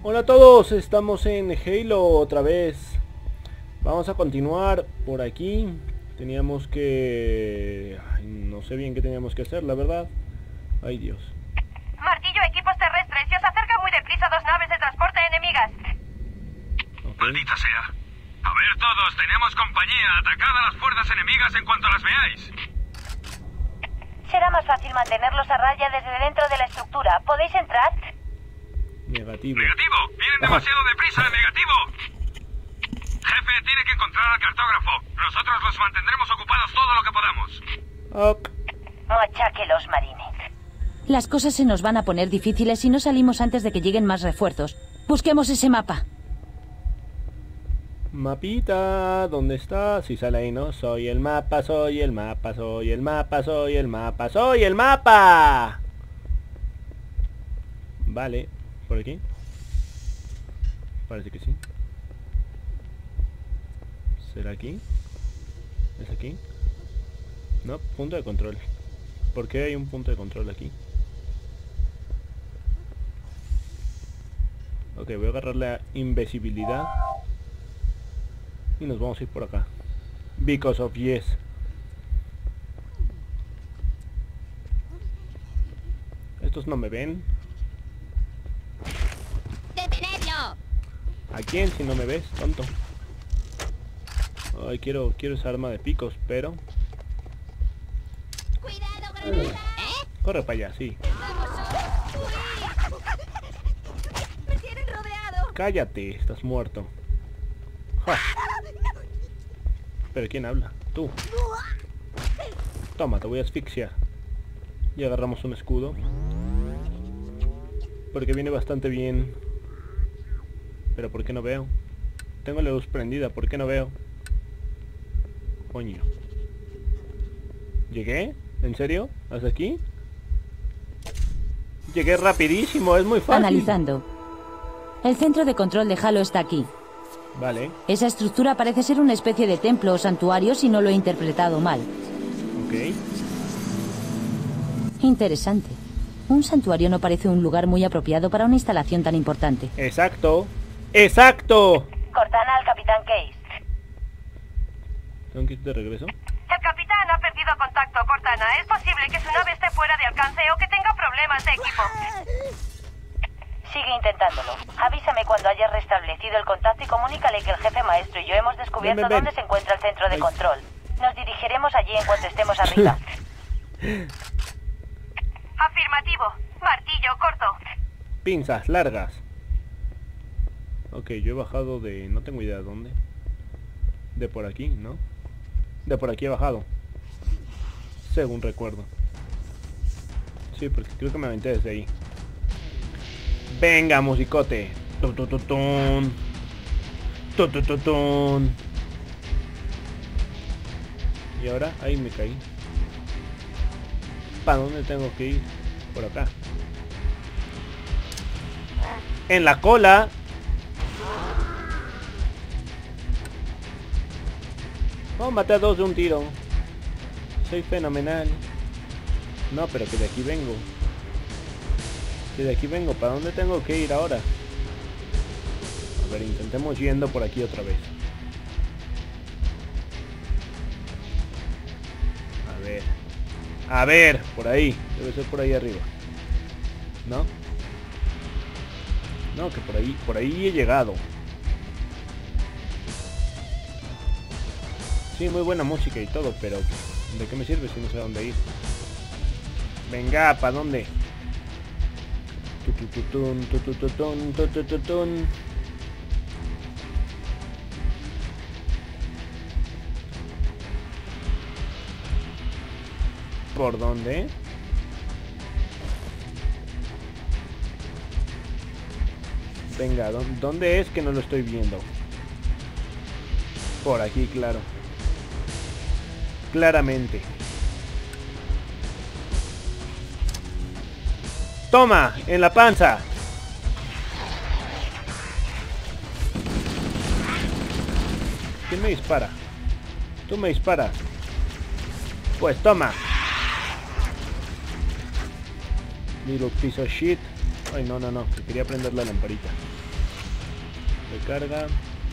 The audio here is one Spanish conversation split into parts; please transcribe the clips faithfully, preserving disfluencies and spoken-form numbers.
Hola a todos, estamos en Halo otra vez. Vamos a continuar por aquí. Teníamos que... Ay, no sé bien qué teníamos que hacer, la verdad. Ay, Dios. Martillo, equipos terrestres. Se os acerca muy deprisa dos naves de transporte enemigas. Okay. Maldita sea. A ver todos, tenemos compañía. Atacad a las fuerzas enemigas en cuanto las veáis. Será más fácil mantenerlos a raya desde dentro de la estructura. ¿Podéis entrar? Negativo. Negativo. Vienen Ajá. demasiado deprisa. Negativo. Jefe, tiene que encontrar al cartógrafo. Nosotros los mantendremos ocupados todo lo que podamos. Ok. Machaque los marines. Las cosas se nos van a poner difíciles si no salimos antes de que lleguen más refuerzos. Busquemos ese mapa. Mapita, ¿dónde está? Si sale ahí, ¿no? Soy el mapa, soy el mapa, soy el mapa, soy el mapa, soy el mapa. Vale, ¿por aquí? Parece que sí. ¿Será aquí? ¿Es aquí? No, punto de control. ¿Por qué hay un punto de control aquí? Ok, voy a agarrar la invisibilidad. Y nos vamos a ir por acá. Because of yes. Estos no me ven. ¡Detenedlo! ¿A quién si no me ves, tonto? Ay, quiero, quiero esa arma de picos, pero... ¡Cuidado, granada! ¿Eh? Corre para allá, sí. ¡Me tienen rodeado! Cállate, estás muerto. Ja. ¿Pero quién habla? Tú. Toma, te voy a asfixiar. Y agarramos un escudo. Porque viene bastante bien. Pero ¿por qué no veo? Tengo la luz prendida, ¿por qué no veo? Coño. ¿Llegué? ¿En serio? ¿Hasta aquí? Llegué rapidísimo, es muy fácil. Analizando. El centro de control de Halo está aquí. Vale, Esa estructura parece ser una especie de templo o santuario si no lo he interpretado mal. ok. Interesante. Un santuario no parece un lugar muy apropiado para una instalación tan importante. Exacto. ¡Exacto! Cortana al capitán Case. ¿Tengo que ir de regreso? El capitán ha perdido contacto, Cortana. Es posible que su nave esté fuera de alcance o que tenga problemas de equipo. Sigue intentándolo. Avísame cuando hayas restablecido el contacto y comunícale que el jefe maestro y yo hemos descubierto Ven, ven, ven. dónde se encuentra el centro de Ay. control. Nos dirigiremos allí en cuanto estemos arriba. Afirmativo. Martillo corto. Pinzas largas. Ok, yo he bajado de... no tengo idea de dónde. De por aquí, ¿no? De por aquí he bajado. Según recuerdo. Sí, porque creo que me aventé desde ahí. Venga, musicote. Tu, tu, tu, tun. Tu, tu, tu, tun. Y ahora, ahí me caí. ¿Para dónde tengo que ir? Por acá. En la cola. Oh, maté a dos de un tiro. Soy fenomenal. No, pero que de aquí vengo. Que de aquí vengo. ¿Para dónde tengo que ir ahora? A ver, intentemos yendo por aquí otra vez. A ver. A ver, por ahí. Debe ser por ahí arriba. ¿No? No, que por ahí, por ahí he llegado. Sí, muy buena música y todo, pero ¿de qué me sirve si no sé a dónde ir? Venga, ¿para dónde? Tutututun, tutututun, tutututun. ¿Por dónde? Venga, ¿dó- ¿dónde es que no lo estoy viendo? Por aquí, claro. Claramente. Toma, en la panza. ¿Quién me dispara? Tú me disparas. Pues toma. Little piece of shit. Ay, no, no, no, que quería prender la lamparita. Recarga.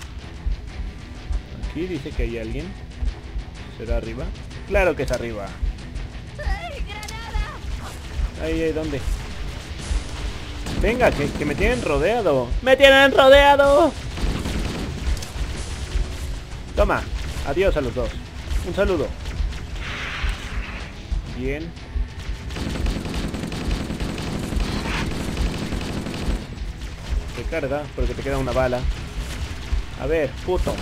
Aquí dice que hay alguien. ¿Será arriba? ¡Claro que es arriba! ¡Ay, granada! Ahí, ahí, ¿dónde? Venga, que, que me tienen rodeado. ¡Me tienen rodeado! Toma. Adiós a los dos. Un saludo. Bien. Recarga, porque te queda una bala. A ver, puto.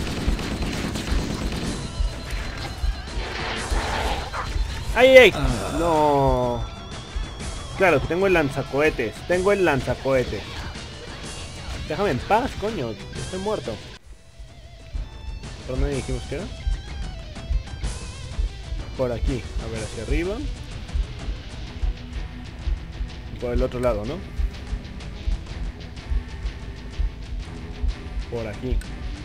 ¡Ay, ay! No. Claro, tengo el lanzacohetes. Tengo el lanzacohetes. Déjame en paz, coño. Estoy muerto. ¿Por dónde dijimos que era? Por aquí. A ver, hacia arriba. Por el otro lado, ¿no? Por aquí.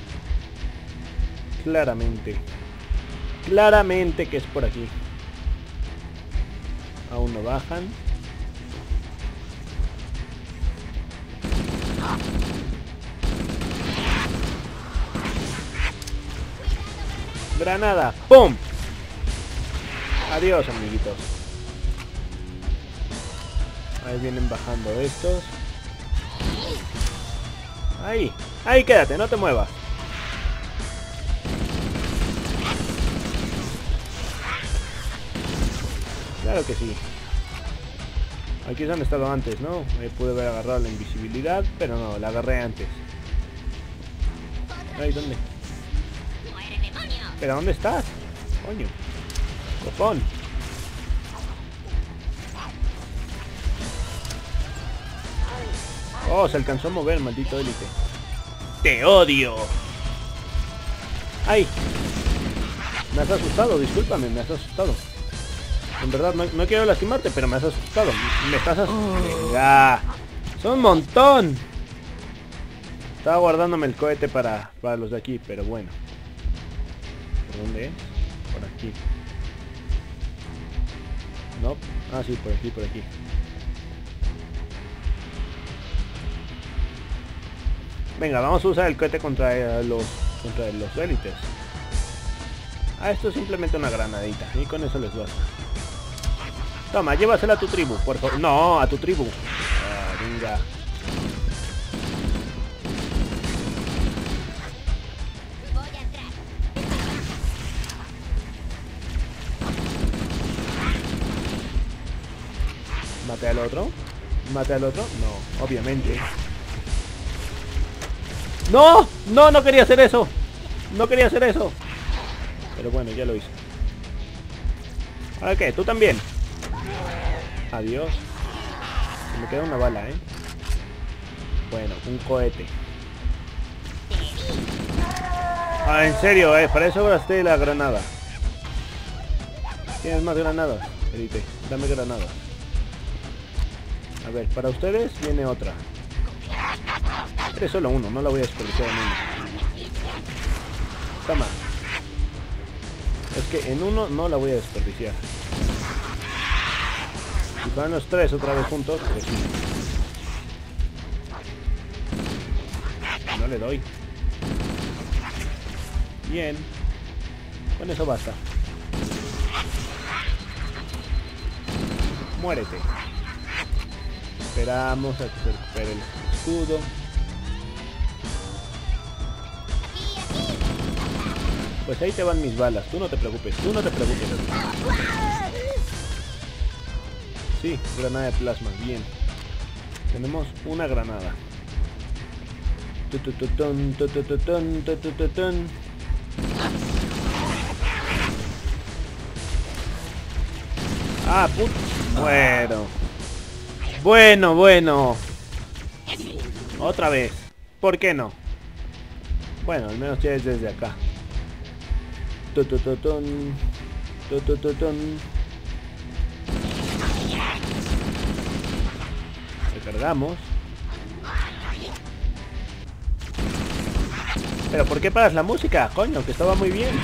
Claramente. Claramente que es por aquí. Aún no bajan. Granada. ¡Pum! Adiós, amiguitos. Ahí vienen bajando estos. Ahí. Ahí quédate, no te muevas. Claro que sí. Aquí es donde he estado antes, ¿no? Ahí pude haber agarrado la invisibilidad, pero no, la agarré antes. Ahí, ¿dónde? ¡Muere, demonio! ¿Pero dónde estás? Coño. Copón. Oh, se alcanzó a mover, maldito élite. ¡Te odio! ¡Ay! Me has asustado, discúlpame, me has asustado. En verdad, no, no quiero lastimarte, pero me has asustado. Me estás asustando. Venga. Son un montón. Estaba guardándome el cohete para, para los de aquí, pero bueno. ¿Por dónde es? Por aquí. No. Ah, sí, por aquí, por aquí. Venga, vamos a usar el cohete contra eh, los contra los élites. Ah, esto es simplemente una granadita. Y con eso les basta. Toma, llévasela a tu tribu, por favor. No, a tu tribu. Ah, venga. Voy a entrar. ¿Mate al otro? ¿Mate al otro? No, obviamente. ¡No! ¡No, no quería hacer eso! No quería hacer eso. Pero bueno, ya lo hice. ¿Ahora qué? ¿Tú también? Adiós. Me queda una bala, ¿eh? Bueno, un cohete. Ah, en serio, ¿eh? Para eso gasté la granada. ¿Tienes más granadas? Elite, dame granadas. A ver, para ustedes viene otra. Es solo uno, no la voy a desperdiciar en uno. Toma. Es que en uno no la voy a desperdiciar. Si fueran los tres otra vez juntos, pues sí. No le doy. Bien. Con eso basta. Muérete. Esperamos a que se recupere el escudo. Pues ahí te van mis balas, tú no te preocupes, tú no te preocupes. Sí, granada de plasma, bien. Tenemos una granada. Tutututun, tutututun, tutututun. Ah, put... Bueno. Bueno, bueno. Otra vez. ¿Por qué no? Bueno, al menos ya es desde acá. Tutututun, tutututun. Recargamos. Pero ¿por qué paras la música? Coño, que estaba muy bien.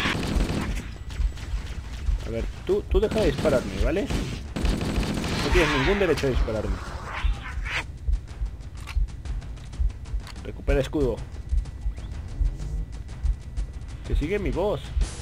A ver, tú, tú deja de dispararme, ¿vale? No tienes ningún derecho a dispararme. Recupera escudo. Que sigue mi voz.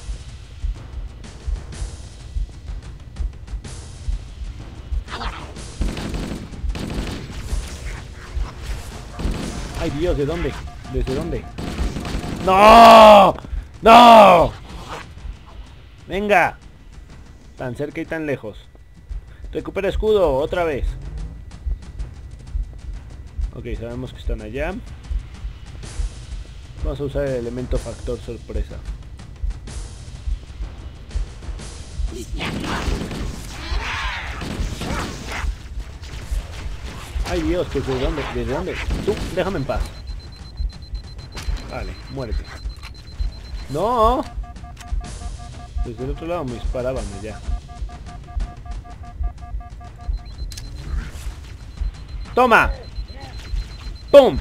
Ay Dios, ¿de dónde? ¿Desde dónde? ¡No! ¡No! Venga. Tan cerca y tan lejos. Recupera escudo, otra vez. Ok, sabemos que están allá. Vamos a usar el elemento factor sorpresa. Ay Dios, ¿desde dónde? ¿Desde dónde? Tú, déjame en paz. Vale, muérete. ¡No! Desde el otro lado me disparaban allá. ¡Toma! ¡Pum!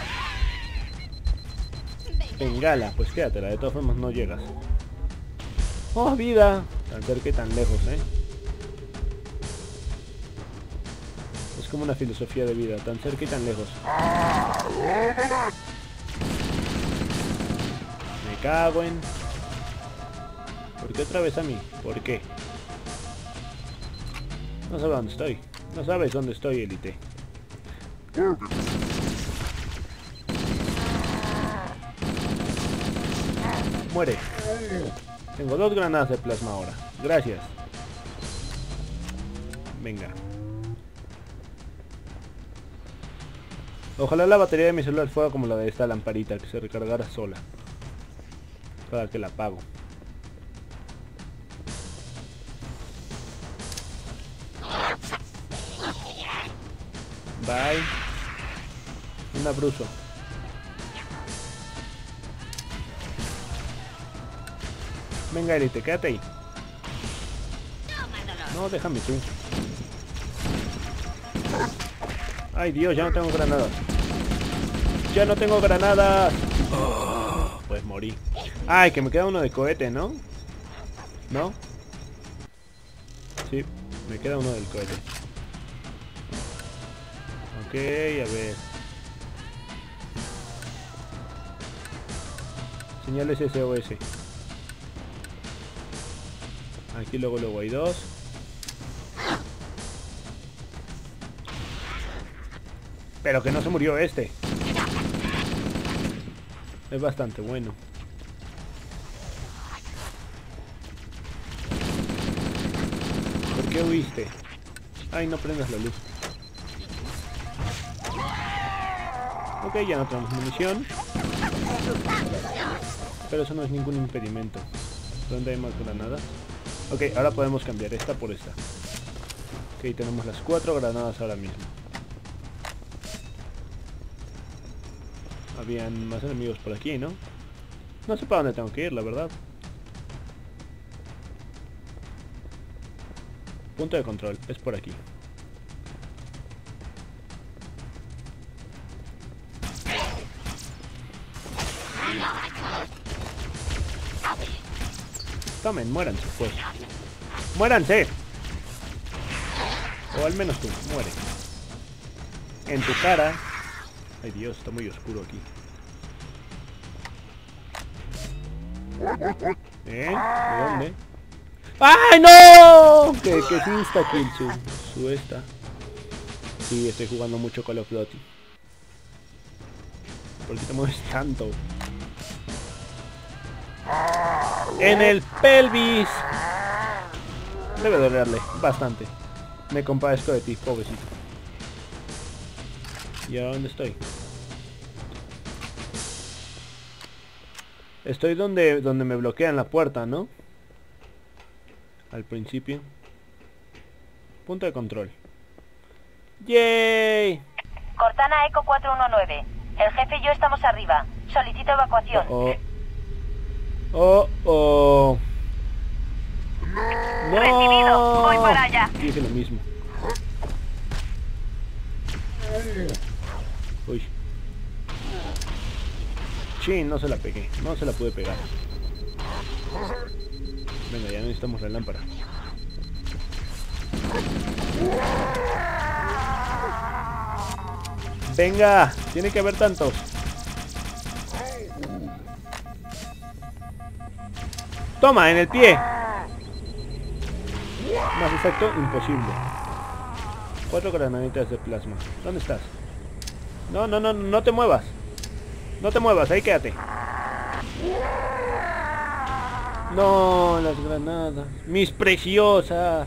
Bengala, pues quédatela, de todas formas no llegas. ¡Oh, vida! Tan cerca y tan lejos, ¿eh? Es como una filosofía de vida, tan cerca y tan lejos. Me cago en... ¿Por qué otra vez a mí? ¿Por qué? No sabes dónde estoy. No sabes dónde estoy, élite. Muere. Tengo dos granadas de plasma ahora. Gracias. Venga. Ojalá la batería de mi celular fuera como la de esta lamparita, que se recargara sola. Para que la apago. Bye. Un abruzo. Venga, élite, quédate ahí. No, déjame tú. Ay Dios, ya no tengo granadas. Ya no tengo granadas. Oh, pues morí. Ay, que me queda uno de cohete, ¿no? ¿No? Sí, me queda uno del cohete. Ok, a ver. Señales S O S. Aquí luego luego hay dos. Pero que no se murió este. Es bastante bueno. ¿Por qué huiste? Ay, no prendas la luz. Ok, ya no tenemos munición. Pero eso no es ningún impedimento. ¿Dónde hay más granadas? Ok, ahora podemos cambiar esta por esta. Ok, tenemos las cuatro granadas ahora mismo. Habían más enemigos por aquí, ¿no? No sé para dónde tengo que ir, la verdad. Punto de control, es por aquí. Tomen, muéranse, pues. ¡Muéranse! O al menos tú, muere. En tu cara. Ay Dios, está muy oscuro aquí. ¿Eh? ¿De dónde? ¡Ay, no! Que, que sí está kill su, su esta. Sí, estoy jugando mucho Call of Duty. ¿Por qué te mueves tanto? En el pelvis. Debe dolerle bastante. Me compadezco de ti, pobrecito. ¿Y ahora dónde estoy? Estoy donde, donde me bloquean la puerta, ¿no? Al principio. Punto de control. ¡Yay! Cortana Eco cuatro uno nueve. El jefe y yo estamos arriba. Solicito evacuación. Oh, oh. Oh, oh. ¡No! Recibido. Voy para allá. Dije lo mismo. Uy. Chin, no se la pegué. No se la pude pegar. Venga, ya necesitamos la lámpara. Venga, tiene que haber tantos. Toma, en el pie. Más exacto, imposible. Cuatro granaditas de plasma. ¿Dónde estás? No, no, no, no te muevas. No te muevas, ahí quédate. No, las granadas. Mis preciosas.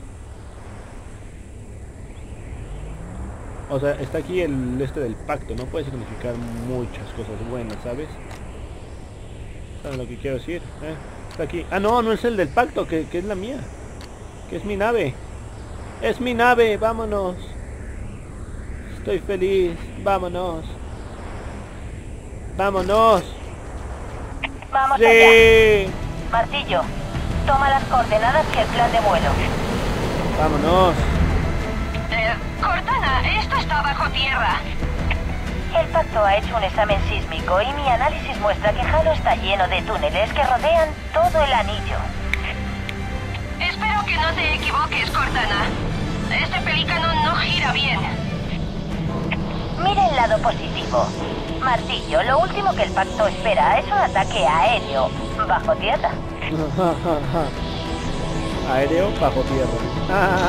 O sea, está aquí el este del pacto. No puede significar muchas cosas buenas, ¿sabes? ¿Sabes lo que quiero decir? ¿Eh? Está aquí. Ah, no, no es el del pacto, que, que es la mía. Que es mi nave. Es mi nave, vámonos. Estoy feliz, vámonos. Vámonos. Vamos Sí. allá. Martillo, toma las coordenadas y el plan de vuelo. Vámonos. Eh, Cortana, esto está bajo tierra. El pacto ha hecho un examen sísmico y mi análisis muestra que Halo está lleno de túneles que rodean todo el anillo. Espero que no te equivoques, Cortana. Este pelícano no gira bien. Mira el lado positivo. Martillo, lo último que el pacto espera es un ataque aéreo bajo tierra. Aéreo bajo tierra.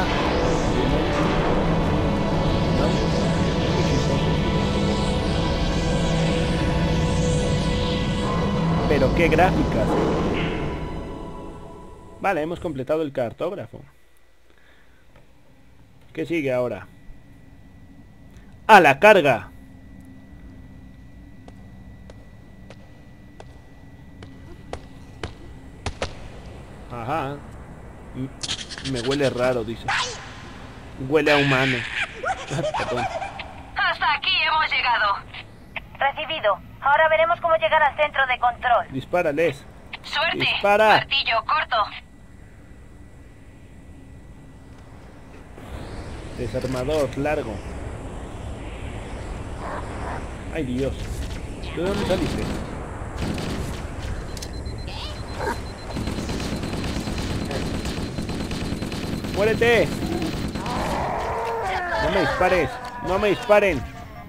Pero qué gráficas. Vale, hemos completado el cartógrafo. ¿Qué sigue ahora? ¡A la carga! Ajá. M- Me huele raro, dice. Huele a humano. Perdón. Hasta aquí hemos llegado. Recibido. Ahora veremos cómo llegar al centro de control. Dispárales. Suerte. Dispara. Martillo corto. Desarmador largo. Ay, Dios. ¿De dónde saliste? ¡Muérete! No me dispares. No me disparen.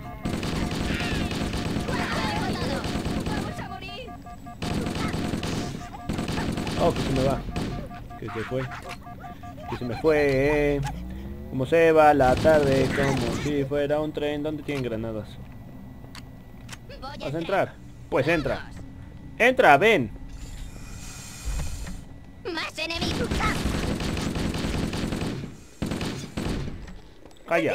Oh, que se me va. Que se fue. Que se me fue. Eh. Como se va la tarde, como si fuera un tren. ¿Dónde tienen granadas? ¿Vas a entrar? Pues entra. Entra, ven. ¡Más enemigos! Calla.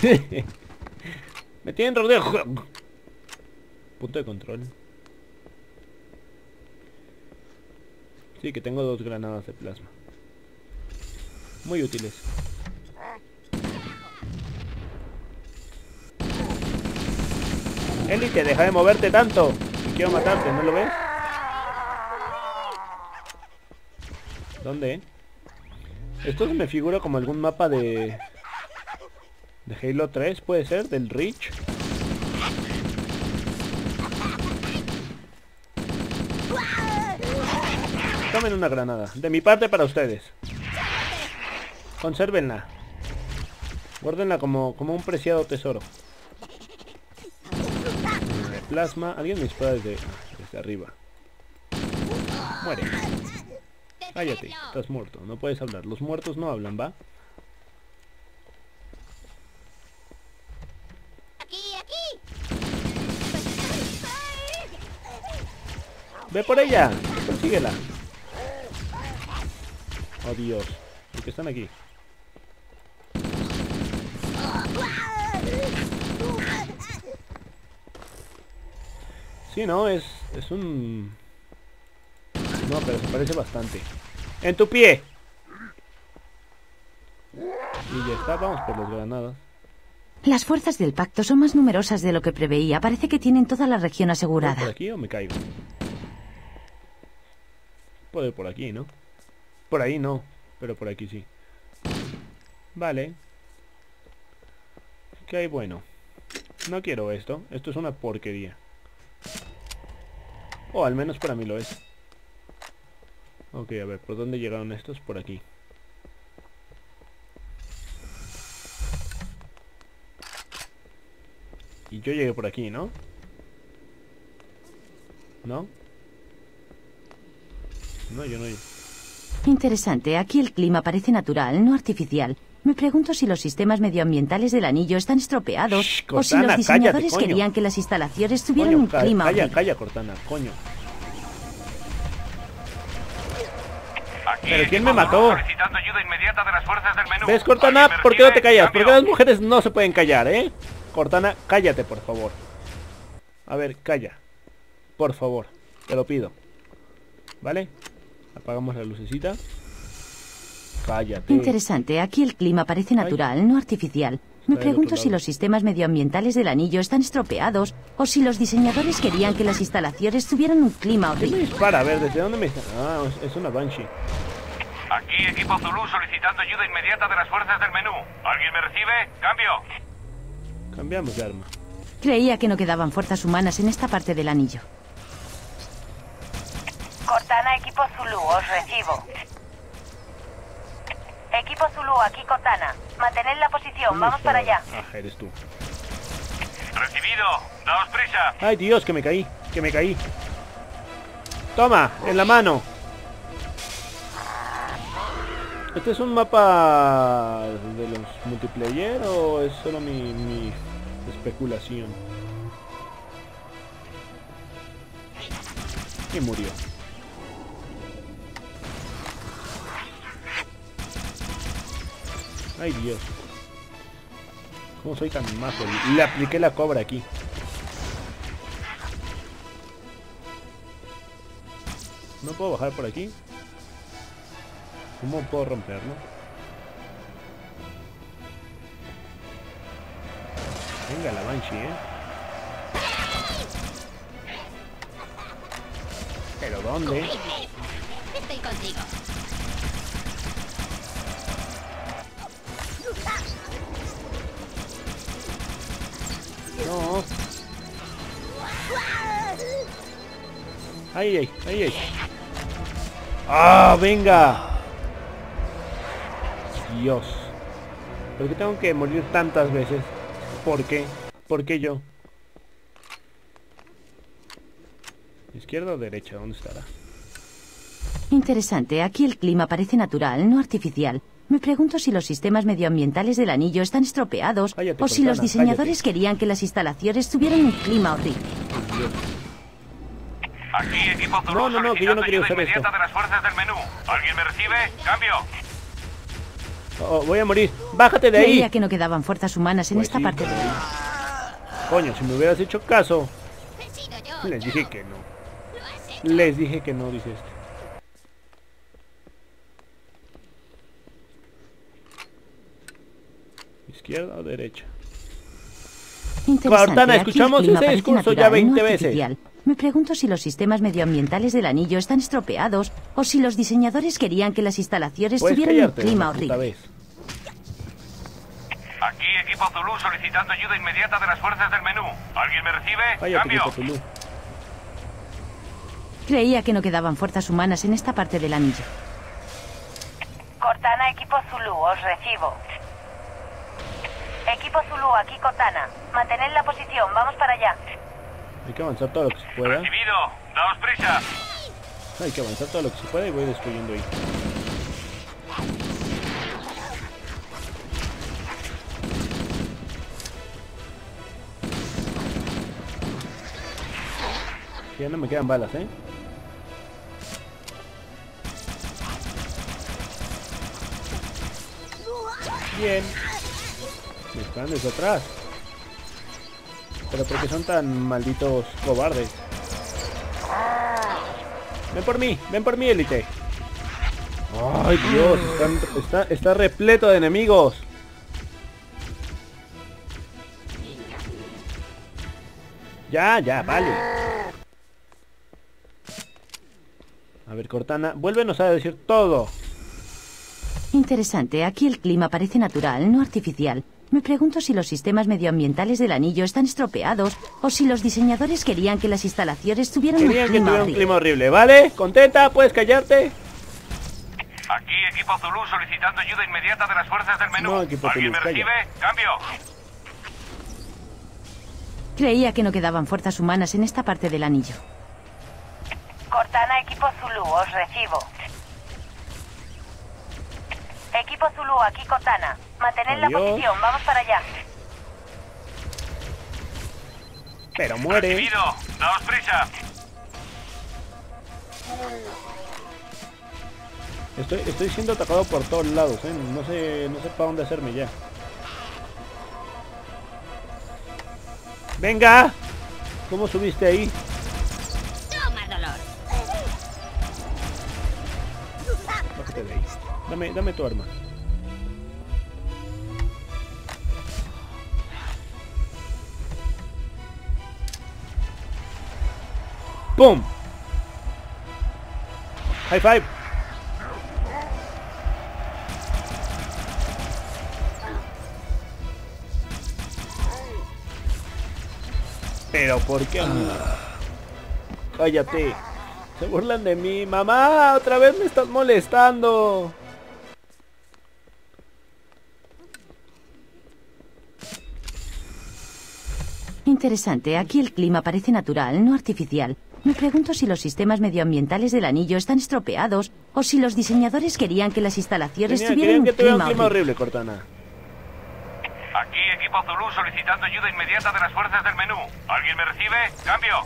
Me tienen rodeado. Punto de control. Sí, que tengo dos granadas de plasma. Muy útiles. Élite, deja de moverte tanto. Y quiero matarte, ¿no lo ves? ¿Dónde? Esto se me figura como algún mapa de... de Halo tres, puede ser, del Reach. Tomen una granada. De mi parte para ustedes. Consérvenla. Guárdenla como, como un preciado tesoro. Plasma. Alguien me dispara desde, desde arriba. Muere. Cállate. Estás muerto. No puedes hablar. Los muertos no hablan, ¿va? ¡Aquí, aquí! ¡Ve por ella! ¡Persíguela! Oh, Dios. ¿Por qué están aquí? Sí, no, es, es un... No, pero se parece bastante. ¡En tu pie! Y ya está, vamos por las granadas. Las fuerzas del pacto son más numerosas de lo que preveía. Parece que tienen toda la región ¿Puedo asegurada. por aquí o me caigo? Puedo ir por aquí, ¿no? Por ahí no, pero por aquí sí. Vale. ¿Qué hay bueno? No quiero esto. Esto es una porquería. O al menos para mí lo es. Ok, a ver, ¿por dónde llegaron estos? Por aquí. Y yo llegué por aquí, ¿no? ¿No? No, yo no. Interesante. Aquí el clima parece natural, no artificial. Me pregunto si los sistemas medioambientales del anillo están estropeados Shh, o si Cortana, los diseñadores cállate, querían que las instalaciones tuvieran Coño, un ca- clima calla, horrible. calla, Cortana, coño. Aquí ¿Pero quién equipo me mató? solicitando ayuda inmediata de las fuerzas del menú. ¿Ves, Cortana? ¿Alguien me ¿Por qué no te recibe? callas? ¿Por qué Cambio. las mujeres no se pueden callar, eh? Cortana, cállate, por favor. A ver, calla. Por favor, te lo pido. ¿Vale? Apagamos la lucecita. Cállate. Interesante. Aquí el clima parece natural, no artificial. Me Está del pregunto otro si lado. los sistemas medioambientales del anillo están estropeados o si los diseñadores querían que las instalaciones tuvieran un clima ¿Quién me horrible. dispara? A ver, ¿desde dónde me... Ah, es- es una Banshee. Aquí equipo Zulu solicitando ayuda inmediata de las fuerzas del menú. ¿Alguien me recibe? Cambio. Cambiamos de arma. Creía que no quedaban fuerzas humanas en esta parte del anillo. Cortana, equipo Zulu, os recibo. Equipo Zulu, aquí Cortana. Mantened la posición, ¿Dónde vamos está? para allá. Ah, eres tú. Recibido. Daos prisa. Ay, Dios, que me caí. Que me caí. Toma, en la mano. ¿Este es un mapa de los multiplayer o es solo mi, mi especulación? Y murió. Ay, Dios. ¿Cómo soy tan majo? Le apliqué la cobra aquí. ¿No puedo bajar por aquí? ¿Cómo puedo romperlo? Venga la Banshee, ¿eh? ¿Pero dónde? Estoy contigo. No. Ay, ay, ay, ay. ¡Ah, venga! Dios. ¿Por qué tengo que morir tantas veces? ¿Por qué? ¿Por qué yo? ¿Izquierda o derecha? ¿Dónde estará? Interesante. Aquí el clima parece natural, no artificial. Me pregunto si los sistemas medioambientales del anillo están estropeados Cállate, o si los Cortana, diseñadores cállate. querían que las instalaciones tuvieran un clima horrible. Dios. Aquí equipo Zulu No, no, no, que yo no solicitando quería ayuda usar esto. inmediata de las fuerzas del menú. ¿Alguien me recibe? Cambio. Oh, voy a morir. ¡Bájate de ahí! Creía que no quedaban fuerzas humanas en Pues esta sí, parte del pero- anillo. Coño, si me hubieras hecho caso. He sido yo. Les dije que no. Lo has hecho. Les dije que no, dice este. ¿Izquierda o derecha? Interesante. Cortana, Aquí escuchamos el clima ese parece discurso ya natural, veinte no veces. artificial. Me pregunto si los sistemas medioambientales del anillo están estropeados o si los diseñadores querían que las instalaciones Puedes tuvieran un callarte clima una puta horrible. vez. Aquí equipo Zulu solicitando ayuda inmediata de las fuerzas del menú. ¿Alguien me recibe? Cállate, Cambio. Quito Tulú. Creía que no quedaban fuerzas humanas en esta parte del anillo. Cortana, equipo Zulu, os recibo. Equipo Zulu, aquí Cortana. Mantened la posición, vamos para allá. Hay que avanzar todo lo que se pueda. Recibido. Daos prisa. Hay que avanzar todo lo que se pueda y voy destruyendo ahí. Ya no me quedan balas, ¿eh? Bien. Me están desde atrás. Pero porque son tan malditos cobardes. Ven por mí, ven por mí, élite. Ay, Dios, están- está, está repleto de enemigos. Ya, ya, vale. A ver, Cortana, vuélvenos a decir todo. Interesante. Aquí el clima parece natural, no artificial. Me pregunto si los sistemas medioambientales del anillo están estropeados o si los diseñadores querían que las instalaciones tuvieran Querían un que clima tuviera un horrible. clima horrible, ¿vale? ¿Contenta? ¿Puedes callarte? Aquí equipo Zulu solicitando ayuda inmediata de las fuerzas del menú. No, equipo ¿Alguien Zulu, me calla. recibe? Cambio. Creía que no quedaban fuerzas humanas en esta parte del anillo. Cortana, Cortana, equipo Zulu, os recibo. Equipo Zulu, aquí Cortana. Mantened la Adiós. posición, vamos para allá. Pero muere. Recibido. Daos prisa. Estoy, estoy siendo atacado por todos lados, ¿eh? No sé, no sé para dónde hacerme ya. ¡Venga! ¿Cómo subiste ahí? Toma, dolor. Bájate de ahí. Dame, dame tu arma. ¡Pum! High five. Pero ¿por qué? Cállate. Se burlan de mí. Mamá, otra vez me estás molestando. Interesante, aquí el clima parece natural, no artificial. Me pregunto si los sistemas medioambientales del anillo están estropeados o si los diseñadores querían que las instalaciones Tenía, tuvieran querían un que tuviera un clima clima horrible. horrible, Cortana. Aquí equipo Zulu solicitando ayuda inmediata de las fuerzas del menú. ¿Alguien me recibe? Cambio.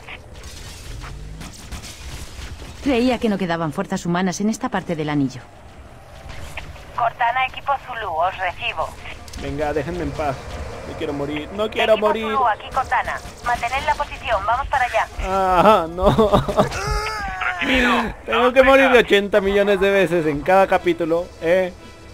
Creía que no quedaban fuerzas humanas en esta parte del anillo. Cortana, equipo Zulu, os recibo. Venga, déjenme en paz. No quiero morir. No quiero equipo morir. Zulu, aquí Cortana. Mantened la posición, vamos para allá. Ah, no. Recibido. Tengo Daos que morir de prisa. ochenta millones de veces en cada capítulo, ¿eh?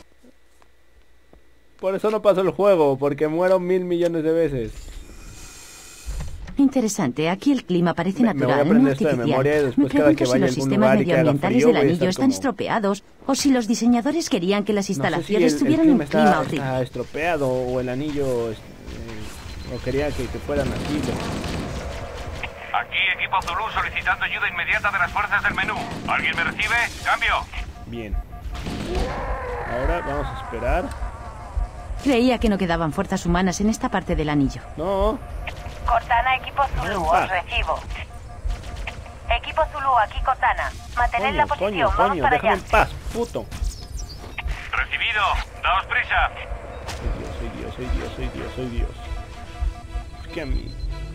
Por eso no paso el juego, porque muero mil millones de veces. Interesante, aquí el clima parece Me- me voy a natural, no aprender esto de artificial. memoria y después Me cada pregunto que si vaya a los algún sistemas lugar y que haga medioambientales frío, del voy a anillo estar están como- estropeados o si los diseñadores querían que las No sé si instalaciones el, el tuvieran clima un está, clima horrible. está estropeado o el anillo es- eh, o quería que, que fueran así. pero- Aquí equipo Zulu solicitando ayuda inmediata de las fuerzas del menú. ¿Alguien me recibe? Cambio. Bien. Ahora vamos a esperar. Creía que no quedaban fuerzas humanas en esta parte del anillo. No. Cortana, equipo Zulu, Ah, os recibo. Equipo Zulu, aquí Cortana. Mantened Coño, la posición, coño, vamos coño, para déjame allá. en paz, puto. Recibido. Daos prisa. Soy Dios, soy Dios, soy Dios, soy Dios, soy Dios. Es que a mí...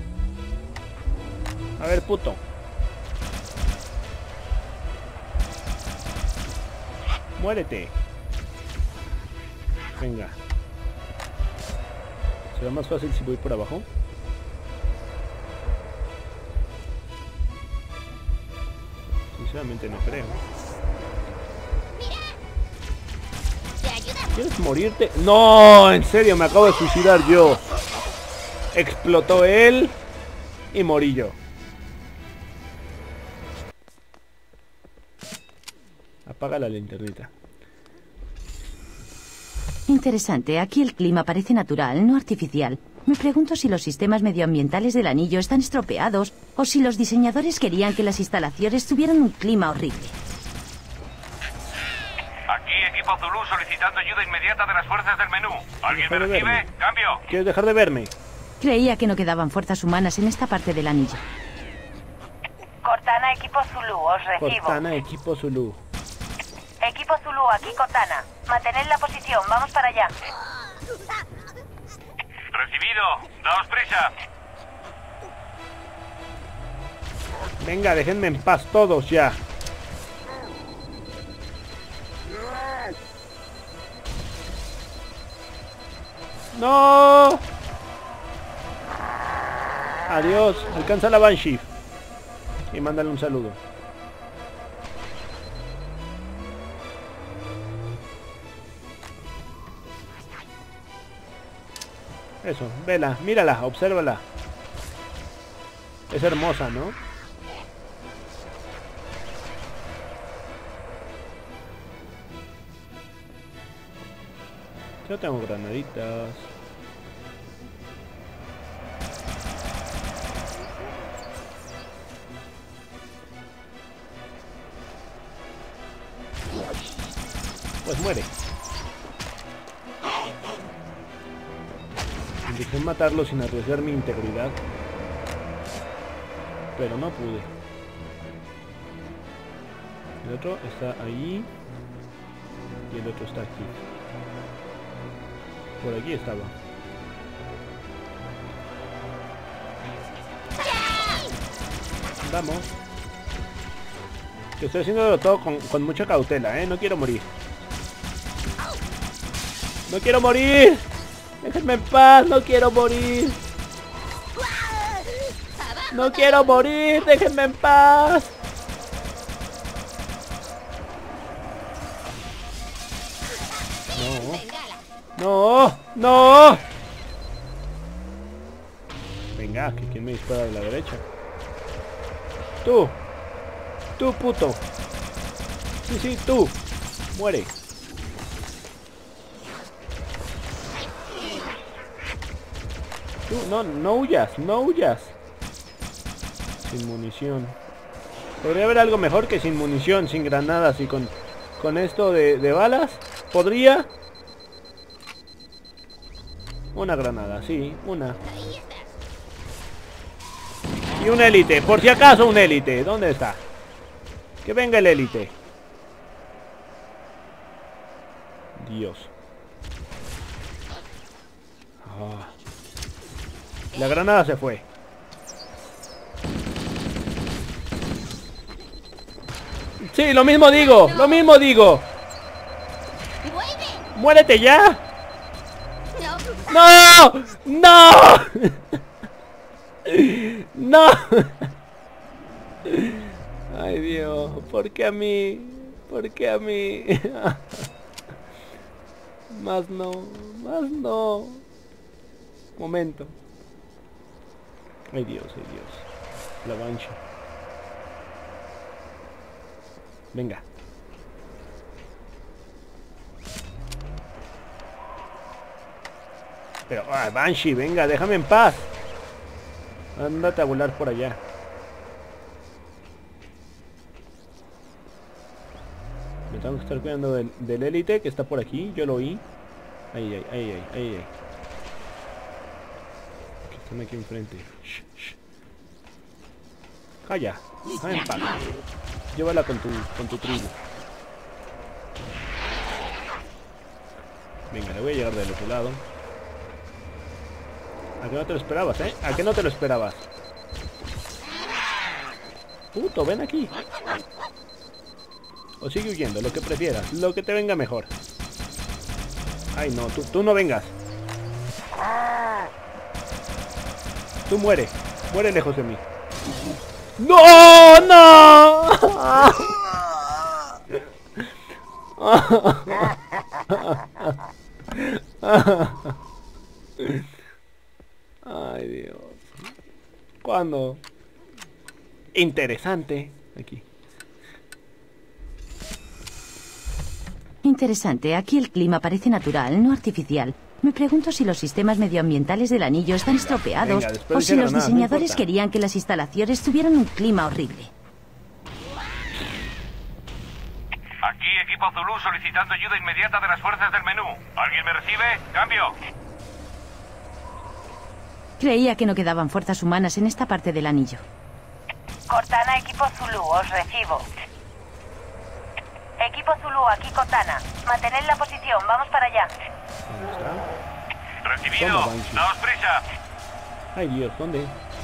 A ver, puto. Muérete. Venga. ¿Será más fácil si voy por abajo? Sinceramente no creo. ¿Te ayudamos? ¿Quieres morirte? No, en serio, me acabo de suicidar yo. Explotó él y morí yo. Apaga la linternita. Interesante, aquí el clima parece natural, no artificial. Me pregunto si los sistemas medioambientales del anillo están estropeados o si los diseñadores querían que las instalaciones tuvieran un clima horrible. Aquí equipo Zulu solicitando ayuda inmediata de las fuerzas del menú. ¿Alguien me Deja de recibe? verme. Cambio. ¿Quieres dejar de verme? Creía que no quedaban fuerzas humanas en esta parte del anillo. Cortana, equipo Zulu, os recibo. Cortana, equipo Zulu. Equipo Zulu, aquí Cortana. Mantened la posición, vamos para allá. Recibido. Daos prisa. Venga, déjenme en paz todos ya. ¡No! Adiós. Alcanza la Banshee. Y mándale un saludo. Eso, vela, mírala, obsérvala. Es hermosa, ¿no? Yo tengo granaditas. Pues muere. Intenté matarlo sin arriesgar mi integridad, pero no pude. El otro está ahí. Y el otro está aquí. Por aquí estaba. Vamos. Que estoy haciéndolo todo con, con mucha cautela, ¿eh? No quiero morir. ¡No quiero morir! ¡Déjenme en paz! ¡No quiero morir! ¡No quiero morir! ¡Déjenme en paz! No. ¡No! ¡No! Venga, que quién me dispara de la derecha. Tú. Tú, puto. Sí, sí, tú. Muere. Tú, no, no huyas, no huyas. Sin munición. Podría haber algo mejor que sin munición, sin granadas y con, con esto de, de balas. ¿Podría? Una granada, sí, una. Y un élite, por si acaso un élite. ¿Dónde está? Que venga el élite. Dios. Oh. La granada se fue. Sí, lo mismo digo, lo mismo digo. ¡Muérete ya! ¡No! ¡No! ¡No! Ay, Dios, ¿por qué a mí? ¿Por qué a mí? Más no, más no. Momento. Ay, Dios, ay, Dios. La Banshee. Venga. Pero, ah, Banshee, venga, déjame en paz. Ándate a volar por allá. Me tengo que estar cuidando del, del élite que está por aquí. Yo lo oí. Ahí, ahí, ahí, ahí, ahí, ahí. Que están aquí enfrente. Shh, shh. Calla. Déjame en paz. Llévala con tu, con tu tribu. Venga, le voy a llegar del otro lado. ¿A qué no te lo esperabas, eh? ¿A qué no te lo esperabas? Puto, ven aquí. O sigue huyendo, lo que prefieras. Lo que te venga mejor. Ay, no, tú, tú no vengas. Tú muere. Muere lejos de mí. ¡No! ¡No! Ay, Dios. ¿Cuándo? Interesante. Aquí. Interesante. Aquí el clima parece natural, no artificial. Me pregunto si los sistemas medioambientales del anillo están estropeados Venga, o si los nada, diseñadores no querían que las instalaciones tuvieran un clima horrible. Aquí equipo Zulu solicitando ayuda inmediata de las fuerzas del menú. ¿Alguien me recibe? ¡Cambio! Creía que no quedaban fuerzas humanas en esta parte del anillo. Cortana, equipo Zulu, os recibo. Equipo Zulu, aquí Cortana. Mantened la posición, vamos para allá. ¿Dónde está? Recibido. Toma, Banshee. Daos prisa. Ay, Dios, ¿dónde?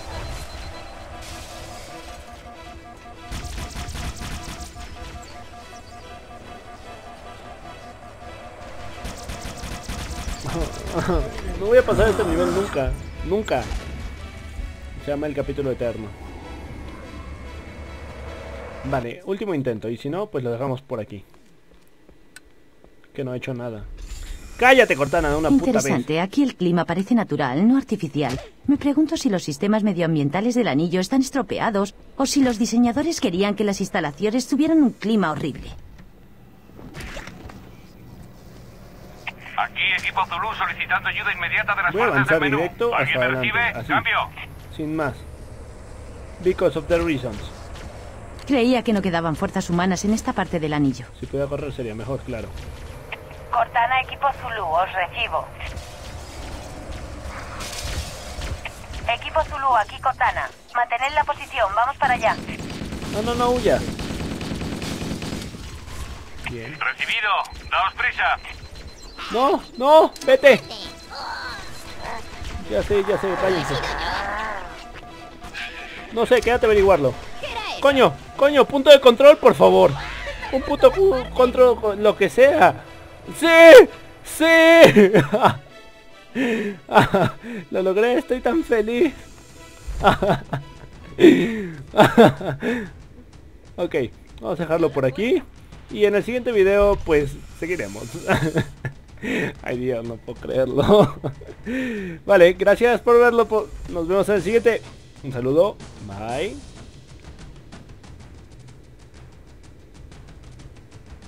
No voy a pasar este nivel nunca. Nunca. Se llama el capítulo eterno. Vale, último intento. Y si no, pues lo dejamos por aquí. Que no ha hecho nada. ¡Cállate, Cortana, de una puta vez! Interesante. Aquí el clima parece natural, no artificial. Me pregunto si los sistemas medioambientales del anillo están estropeados o si los diseñadores querían que las instalaciones tuvieran un clima horrible. Aquí equipo Zulu solicitando ayuda inmediata de las Voy a fuerzas del avanzar menú. directo ¿Alguien hasta me adelante. recibe? Así. ¡Cambio! Sin más. Because of the reasons. Creía que no quedaban fuerzas humanas en esta parte del anillo. Si pudiera correr sería mejor, claro. Cortana, equipo Zulu, os recibo. Equipo Zulu, aquí Cortana. Mantened la posición, vamos para allá. No, no, no huya. Bien. Recibido. Daos prisa. No, no, vete. Ya sé, ya sé, váyanse. No sé, quédate a averiguarlo. Coño, coño, punto de control, por favor. Un puto pu- control, lo que sea. ¡Sí! ¡Sí! Lo logré, estoy tan feliz. Ok, vamos a dejarlo por aquí. Y en el siguiente video pues seguiremos. Ay Dios, no puedo creerlo. Vale, gracias por verlo. Nos vemos en el siguiente. Un saludo. Bye.